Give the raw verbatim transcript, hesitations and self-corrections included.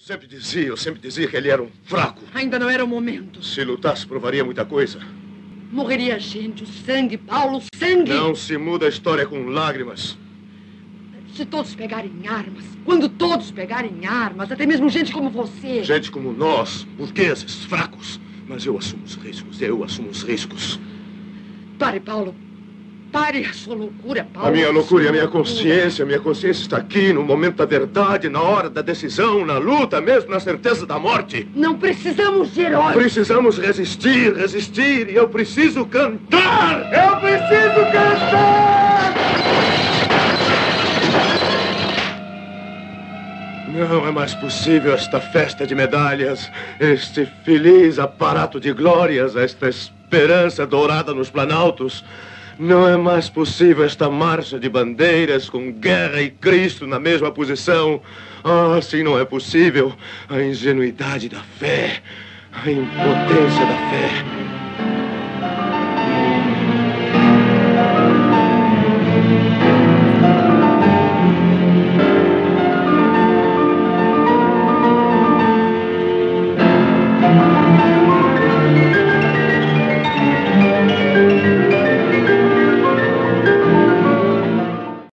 Sempre dizia, eu sempre dizia que ele era um fraco. Ainda não era o momento. Se lutasse, provaria muita coisa. Morreria gente, o sangue, Paulo, o sangue. Não se muda a história com lágrimas. Se todos pegarem armas, quando todos pegarem armas, até mesmo gente como você. Gente como nós, burgueses, fracos. Mas eu assumo os riscos, eu assumo os riscos. Pare, Paulo. Pare a sua loucura, Paulo. A minha loucura e a minha loucura. consciência. A minha consciência está aqui, no momento da verdade, na hora da decisão, na luta, mesmo na certeza da morte. Não precisamos de heróis. Precisamos resistir, resistir. E eu preciso cantar! Eu preciso cantar! Não é mais possível esta festa de medalhas, este feliz aparato de glórias, esta esperança dourada nos planaltos. Não é mais possível esta marcha de bandeiras com guerra e Cristo na mesma posição. Ah, assim não é possível. A ingenuidade da fé, a impotência da fé.